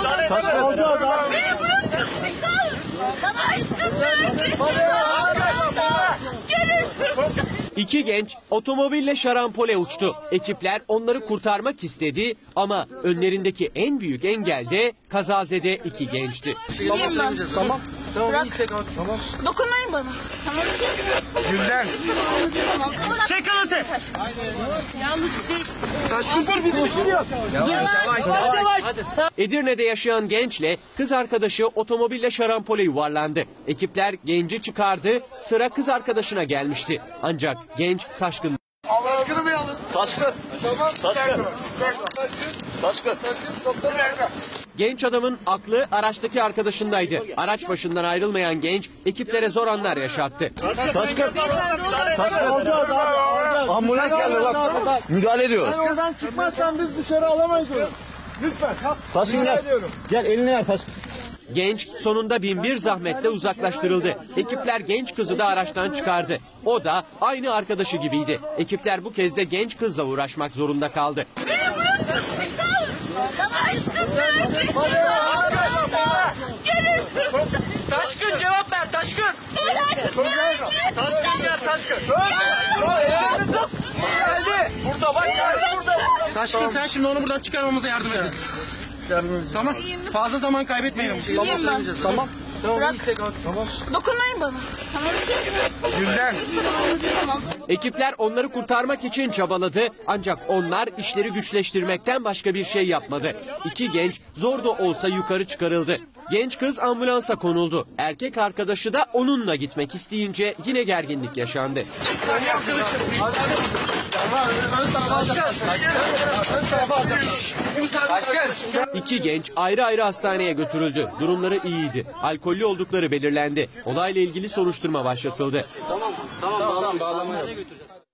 İki genç otomobille şarampole uçtu. Ekipler onları kurtarmak istedi ama önlerindeki en büyük engel de kazazede iki gençti. Tamam. Bırak. Tamam. Dokunmayın bana. Tamam çek. Gülden. Çek kanıtı. Taşkın dur bir şey yok. Edirne'de yaşayan gençle kız arkadaşı otomobille şarampole yuvarlandı. Ekipler genci çıkardı, sıra kız arkadaşına gelmişti. Ancak genç taşkın. Taşkını mı alın? Taşkın. Tamam. Taşkın. Taşkın. Doktor nerede? Genç adamın aklı araçtaki arkadaşındaydı. Araç başından ayrılmayan genç ekiplere zor anlar yaşattı. Taşkın. Ambulans geldi bak. Müdahale ediyoruz. Sen oradan çıkmazsan biz dışarı alamayız onu. Lütfen. Taşkın gel. Gel elini ver Taşkın. Genç sonunda binbir zahmetle uzaklaştırıldı. Ekipler genç kızı da araçtan çıkardı. O da aynı arkadaşı gibiydi. Ekipler bu kez de genç kızla uğraşmak zorunda kaldı. Taşkın cevap ver Taşkın. Taşkın gel Taşkın. Burada bak geldi burada. Taşkın sen şimdi onu buradan çıkarmamıza yardım et. Tamam. Fazla zaman kaybetmeyelim. İyiyim ben. Tamam. Bırak. Tamam. Dokunmayın bana. Tamam çek. Gülden. Ekipler onları kurtarmak için çabaladı ancak onlar işleri güçleştirmekten başka bir şey yapmadı. İki genç zor da olsa yukarı çıkarıldı. Genç kız ambulansa konuldu. Erkek arkadaşı da onunla gitmek isteyince yine gerginlik yaşandı. İki genç ayrı ayrı hastaneye götürüldü. Durumları iyiydi. Alkollü oldukları belirlendi. Olayla ilgili soruşturma başlatıldı. Tamam bağlamaya.